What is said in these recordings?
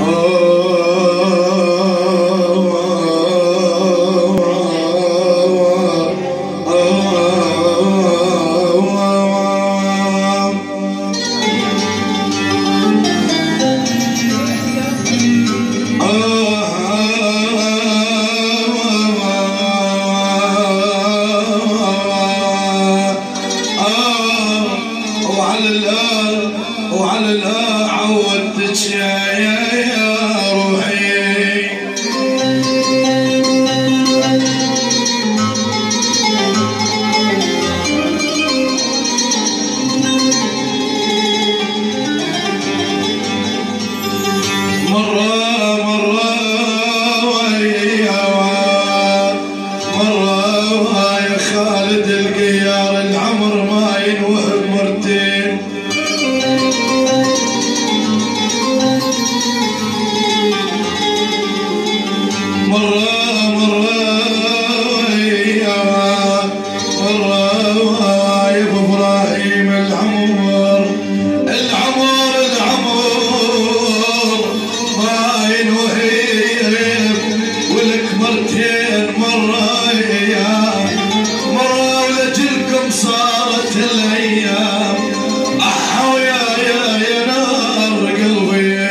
وعلى الآ عودتك يا روحي. مرة يا خالد القيار العمر ما ينوهب مرتين. مرة يا ابو ابراهيم العمر ما ينوهب ولك مرتين. مرة ولجلكم صارت الايام احو يا نار قلبي.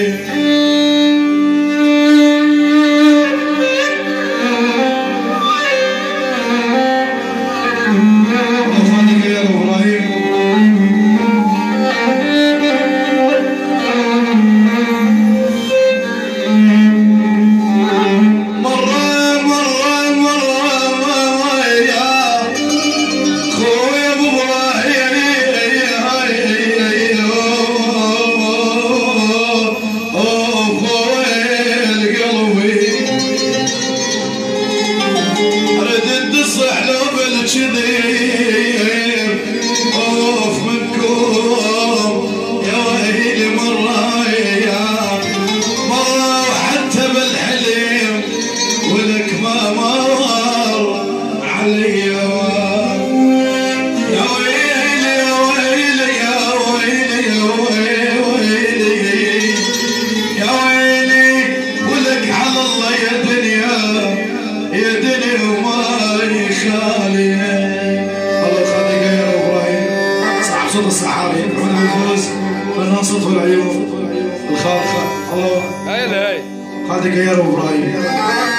الصحابي يدعون الفوز بالنصر والعيون الخالقة. الله هاي خادك يا ابراهيم.